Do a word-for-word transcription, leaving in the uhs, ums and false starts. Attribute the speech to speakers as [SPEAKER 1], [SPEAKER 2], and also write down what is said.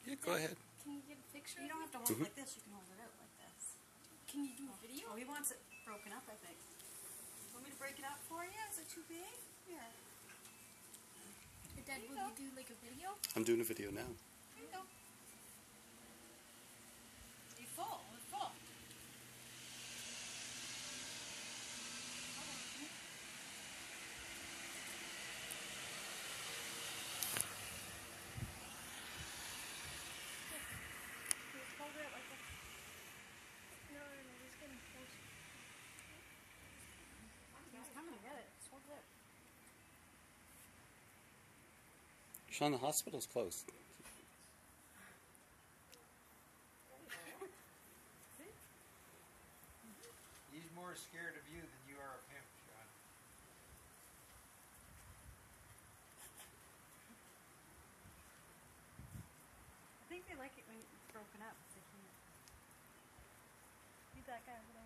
[SPEAKER 1] Yeah, go ahead.
[SPEAKER 2] Can you get a picture?
[SPEAKER 3] You don't have to hold
[SPEAKER 1] Mm-hmm.
[SPEAKER 3] it like this. You can hold it out like this.
[SPEAKER 2] Can you do a video?
[SPEAKER 3] Oh, he wants it broken up, I think. Want me to break it up for you? Is it too big? Here.
[SPEAKER 2] Dad, will you do like a video?
[SPEAKER 1] I'm doing a video now.
[SPEAKER 3] Here you go. You full? We're full. Just hold it like this.
[SPEAKER 2] No, no, no, just getting close.
[SPEAKER 3] He's coming to get it. Just hold it.
[SPEAKER 1] Sean, the hospital's closed.
[SPEAKER 4] He's more scared of you than you are of him, Sean.
[SPEAKER 3] I think they like it when it's broken up. They can... Leave that guy over there.